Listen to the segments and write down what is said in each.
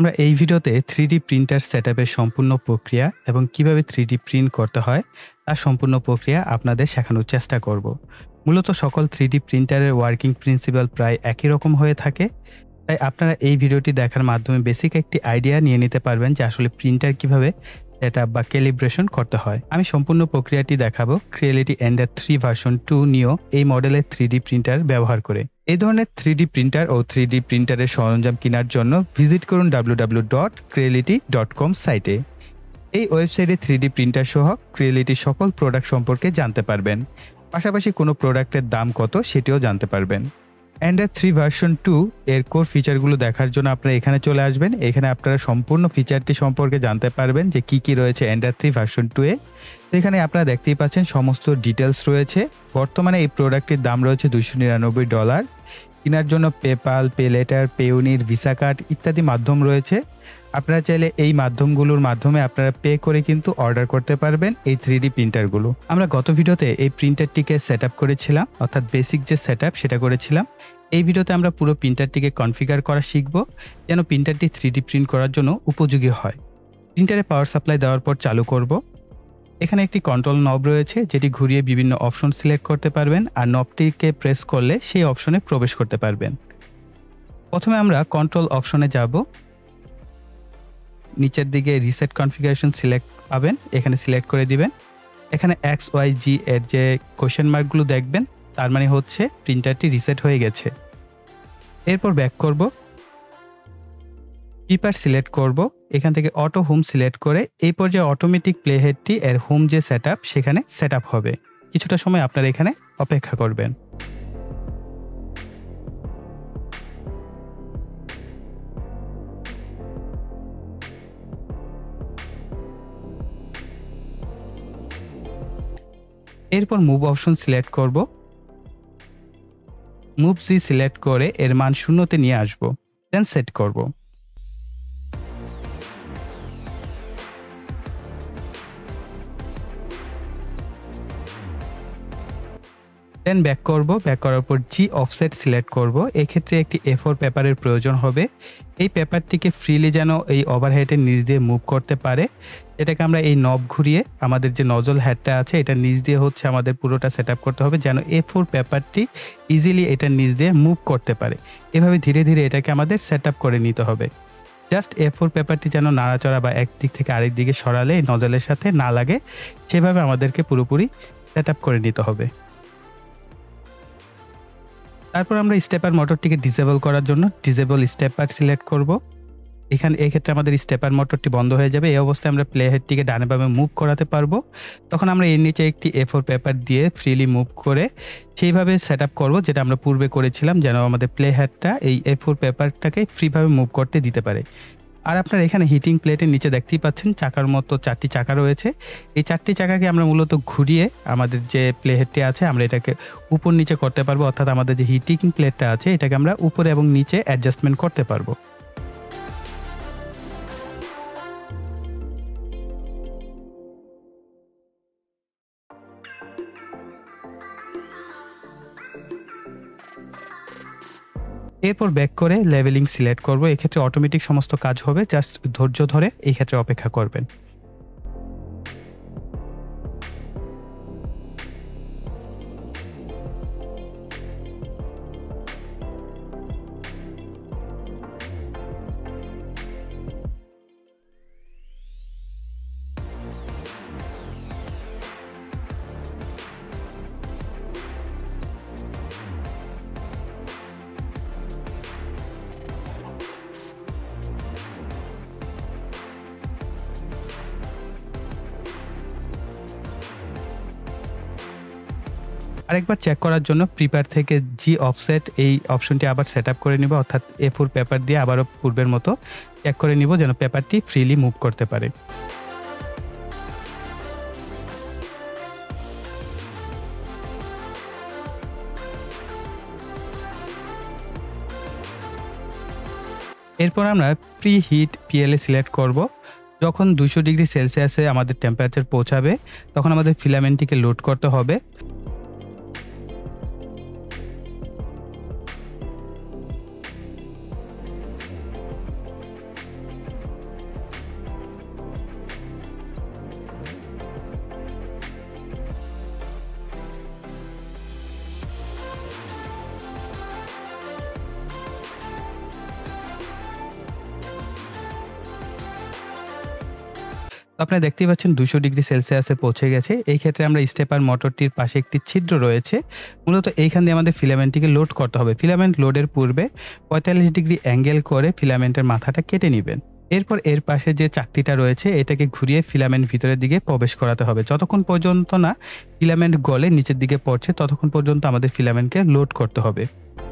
আমরা এই ভিডিওতে 3D প্রিন্টার সেটআপের সম্পূর্ণ প্রক্রিয়া এবং কিভাবে 3D প্রিন্ট করতে হয় তার সম্পূর্ণ প্রক্রিয়া আপনাদের শেখানোর চেষ্টা করব। মূলত সকল 3D প্রিন্টারের ওয়ার্কিং প্রিন্সিপাল প্রায় একই রকম হয়ে থাকে, তাই আপনারা এই ভিডিওটি দেখার মাধ্যমে বেসিক একটি আইডিয়া নিয়ে নিতে পারবেন যে আসলে প্রিন্টার কিভাবে সেটআপ বা ক্যালিব্রেশন করতে হয়। আমি সম্পূর্ণ প্রক্রিয়াটি দেখাবো Creality Ender 3 ভার্সন 2 নিও এই মডেলের 3D প্রিন্টার ব্যবহার করে। এই ধরনের 3D প্রিন্টার ও 3D প্রিন্টারের সরঞ্জাম কেনার জন্য ভিজিট করুন www.creality.com সাইটে। এই ওয়েবসাইটে 3D প্রিন্টার সহ Creality সকল প্রোডাক্ট সম্পর্কে জানতে পারবেন, পাশাপাশি কোনো প্রোডাক্টের দাম কত সেটিও জানতে পারবেন। Ender 3 ভার্সন 2 এর কোর ফিচারগুলো দেখার জন্য আপনারা এখানে চলে আসবেন। এখানে আপনারা সম্পূর্ণ ফিচারটি সম্পর্কে জানতে পারবেন যে কি রয়েছে Ender 3 ভার্সন 2 এ। তো এখানে আপনারা দেখতেই পাচ্ছেন সমস্ত ডিটেলস রয়েছে। বর্তমানে এই প্রোডাক্টটির দাম রয়েছে $299। কেনার জন্য PayPal, pay later, Payoneer, Visa card ইত্যাদি মাধ্যম রয়েছে। আপনারা চাইলে এই মাধ্যমগুলোর মাধ্যমে আপনারা পে করে কিন্তু অর্ডার করতে পারবেন এই 3D প্রিন্টারগুলো। আমরা গত ভিডিওতে এই প্রিন্টারটিকে সেটআপ করেছিলাম, অর্থাৎ বেসিক যে সেটআপ সেটা করেছিলাম। এই ভিডিওতে আমরা পুরো প্রিন্টারটিকে কনফিগার করা শিখব যেন প্রিন্টারটি 3D প্রিন্ট করার জন্য উপযোগী হয়। প্রিন্টারে পাওয়ার সাপ্লাই দেওয়ার পর চালু করব। এখানে একটি কন্ট্রোল নব রয়েছে যেটি ঘুরিয়ে বিভিন্ন অপশন সিলেক্ট করতে পারবেন, আর নবটিকে প্রেস করলে সেই অপশনে প্রবেশ করতে পারবেন। প্রথমে আমরা কন্ট্রোল অপশনে যাব। নিচের দিকে রিসেট কনফিগারেশন সিলেক্ট পাবেন, এখানে সিলেক্ট করে দিবেন। এখানে XYG এর যে কোয়েশ্চেন মার্কগুলো দেখবেন তার মানে হচ্ছে প্রিন্টারটি রিসেট হয়ে গেছে। এরপর ব্যাক করব, পেপার সিলেক্ট করব, এখান থেকে অটো হোম সিলেক্ট করে এই পর্যায়ে অটোমেটিক প্লেহেডটি এর হোম যে সেটআপ সেখানে সেটআপ হবে। কিছুটা সময় আপনারা এখানে অপেক্ষা করবেন। এরপর মুভ অপশন সিলেক্ট করব, মুভ জি সিলেক্ট করে এর মান 0-তে নিয়ে আসব, দেন সেট করব। দেন ব্যাক করব, ব্যাক করার পর জি অফসেট সিলেক্ট করব। এক্ষেত্রে একটি A4 পেপারের প্রয়োজন হবে। এই পেপারটিকে ফ্রিলি যেন এই ওভারহেডের নিচ দিয়ে মুভ করতে পারে, এটাকে আমরা এই নব ঘুরিয়ে আমাদের যে নজল হেডটা আছে এটার নিচ দিয়ে হচ্ছে আমাদের পুরোটা সেটআপ করতে হবে যেন A4 পেপারটি ইজিলি এটার নিচ দিয়ে মুভ করতে পারে। এভাবে ধীরে ধীরে এটাকে আমাদের সেটআপ করে নিতে হবে। জাস্ট A4 পেপারটি যেন নাড়াচড়া বা এক দিক থেকে আরেক দিকে সরালে এই নজলের সাথে না লাগে, সেভাবে আমাদেরকে পুরোপুরি সেটআপ করে নিতে হবে। তারপর আমরা স্টেপার মোটরটিকে ডিসেবল করার জন্য ডিসেবল স্টেপার সিলেক্ট করব। এখানে এই ক্ষেত্রে আমাদের স্টেপার মোটরটি বন্ধ হয়ে যাবে। এই অবস্থায় আমরা প্লে হেডটিকে ডানে বামে মুভ করাতে পারবো। তখন আমরা এর নিচে একটি A4 পেপার দিয়ে ফ্রিলি মুভ করে সেইভাবে সেটআপ করব যেটা আমরা পূর্বে করেছিলাম, যেন আমাদের প্লে হেডটা এই A4 পেপারটাকে ফ্রিভাবে মুভ করতে দিতে পারে। আর আপনারা এখানে হিটিং প্লেটের নিচে দেখতেই পাচ্ছেন চাকার মতো 4টি চাকা রয়েছে। এই 4টি চাকাকে আমরা মূলত ঘুরিয়ে আমাদের যে প্লে হেডটি আছে আমরা এটাকে উপর নিচে করতে পারবো, অর্থাৎ আমাদের যে হিটিং প্লেটটা আছে এটাকে আমরা উপরে এবং নিচে অ্যাডজাস্টমেন্ট করতে পারবো। এরপর ব্যাক করে লেভেলিং সিলেক্ট করব। এক্ষেত্রে অটোমেটিক সমস্ত কাজ হবে, জাস্ট ধৈর্য ধরে এই ক্ষেত্রে অপেক্ষা করবেন। আরেকবার চেক করার জন্য প্রিপেয়ার থেকে জি অফসেট এই অপশনটি আবার সেটআপ করে নিব, অর্থাৎ A4 পেপার দিয়ে আবারও পূর্বের মতো চেক করে নিব যেন পেপারটি ফ্রিলি মুভ করতে পারে। এরপর আমরা প্রি হিট PLA সিলেক্ট করব। যখন 200 ডিগ্রি সেলসিয়াসে আমাদের টেম্পারেচার পৌঁছাবে তখন আমাদের ফিলামেন্টটিকে লোড করতে হবে। আপনারা দেখতেই পাচ্ছেন 200 ডিগ্রি সেলসিয়াসে পৌঁছে গেছে। এই ক্ষেত্রে আমরা স্টেপার মোটরটির পাশে একটি ছিদ্র রয়েছে। মূলত এইখান দিয়ে আমাদের ফিলামেন্টটিকে লোড করতে হবে। ফিলামেন্ট লোডের পূর্বে 45 ডিগ্রি অ্যাঙ্গেল করে ফিলামেন্টের মাথাটা কেটে নিবেন। এরপর এর পাশে যে চাকতিটা রয়েছে এটাকে ঘুরিয়ে ফিলামেন্ট ভিতরের দিকে প্রবেশ করাতে হবে। যতক্ষণ পর্যন্ত না ফিলামেন্ট গলে নিচের দিকে পড়ছে ততক্ষণ পর্যন্ত আমাদের ফিলামেন্টকে লোড করতে হবে।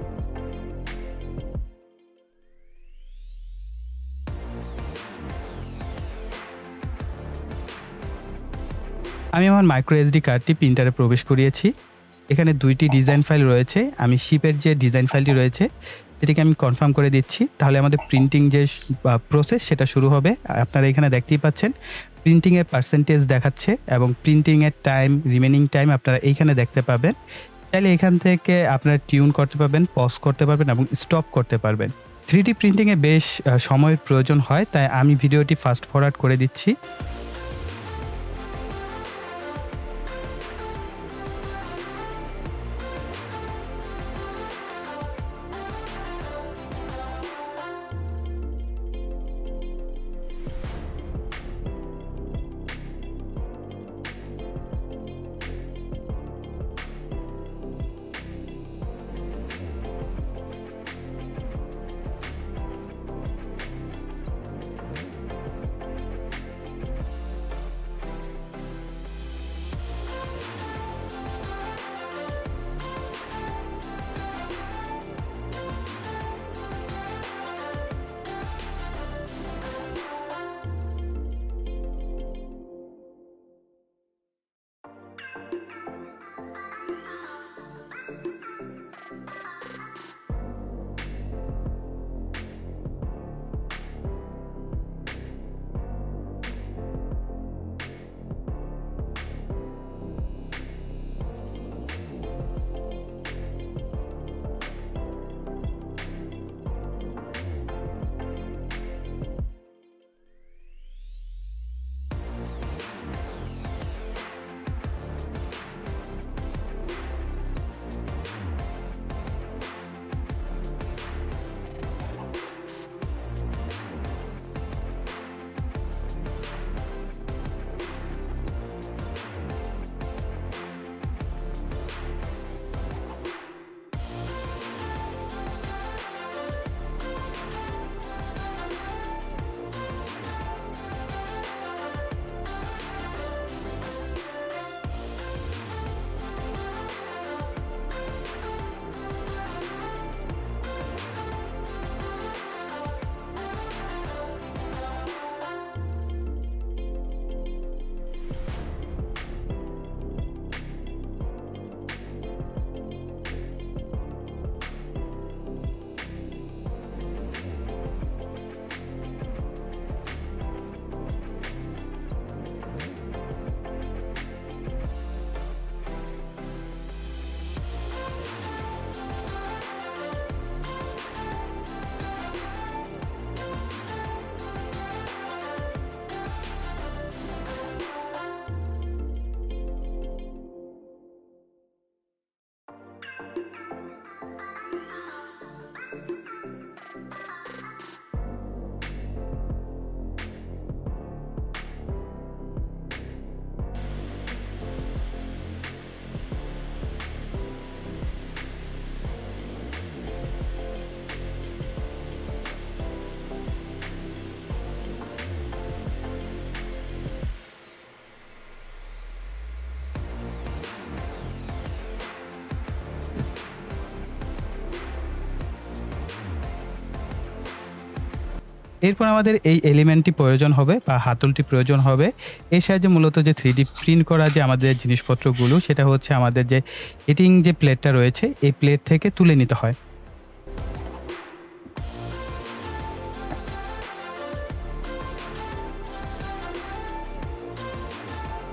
আমি আমার মাইক্রো এসডি কার্ডটি প্রিন্টারে প্রবেশ করিয়েছি। এখানে 2টি ডিজাইন ফাইল রয়েছে। আমি শিপের যে ডিজাইন ফাইলটি রয়েছে এটিকে আমি কনফার্ম করে দিচ্ছি। তাহলে আমাদের প্রিন্টিং যে প্রসেস সেটা শুরু হবে। আপনারা এখানে দেখতেই পাচ্ছেন প্রিন্টিং এর পার্সেন্টেজ দেখাচ্ছে এবং প্রিন্টিং এর টাইম, রিমেইনিং টাইম আপনারা এইখানে দেখতে পাবেন। চাইলে এখান থেকে আপনারা টিউন করতে পারবেন, পজ করতে পারবেন এবং স্টপ করতে পারবেন। 3D প্রিন্টিং এ বেশ সময়ের প্রয়োজন হয়, তাই আমি ভিডিওটি ফাস্ট ফরওয়ার্ড করে দিচ্ছি। এরপর আমাদের এই এলিমেন্টটি প্রয়োজন হবে বা হাতলটি প্রয়োজন হবে। এর সাহায্যে মূলত যে 3D প্রিন্ট করা যে আমাদের জিনিসপত্রগুলো সেটা হচ্ছে আমাদের যে হিটিং যে প্লেটটা রয়েছে এই প্লেট থেকে তুলে নিতে হয়।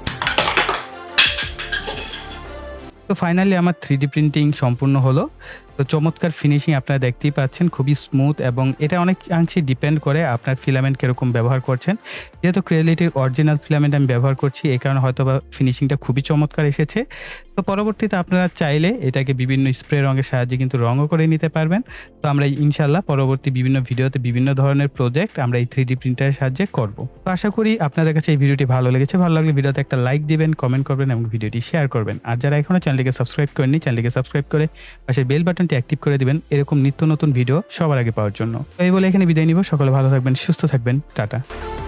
তো ফাইনালি আমার 3D প্রিন্টিং সম্পূর্ণ হলো। তো চমৎকার ফিনিশিং আপনারা দেখতেই পাচ্ছেন, খুবই স্মুথ এবং এটা অনেকাংশে ডিপেন্ড করে আপনার ফিলামেন্ট কিরকম ব্যবহার করছেন। যেহেতু ক্রিয়েলিটির অরিজিনাল ফিলামেন্ট আমি ব্যবহার করছি, এই কারণে হয়তোবা ফিনিশিংটা খুবই চমৎকার এসেছে। তো পরবর্তীতে আপনারা চাইলে এটাকে বিভিন্ন স্প্রে রঙের সাহায্যে কিন্তু রঙও করে নিতে পারবেন। তো আমরা ইনশাআল্লাহ পরবর্তী বিভিন্ন ভিডিওতে বিভিন্ন ধরনের প্রজেক্ট আমরা এই 3D প্রিন্টারের সাহায্যে করব। তো আশা করি আপনাদের কাছে এই ভিডিওটি ভালো লেগেছে। ভালো লাগলে ভিডিওতে একটা লাইক দিবেন, কমেন্ট করবেন এবং ভিডিওটি শেয়ার করবেন। আর যারা এখনো চ্যানেলটিকে সাবস্ক্রাইব করেননি, চ্যানেলটিকে সাবস্ক্রাইব করে পাশের বেল বাটনটি অ্যাক্টিভ করে দিবেন এরকম নিত্য নতুন ভিডিও সবার আগে পাওয়ার জন্য। তো এই বলে এখানে বিদায় নিব। সকলে ভালো থাকবেন, সুস্থ থাকবেন। টাটা।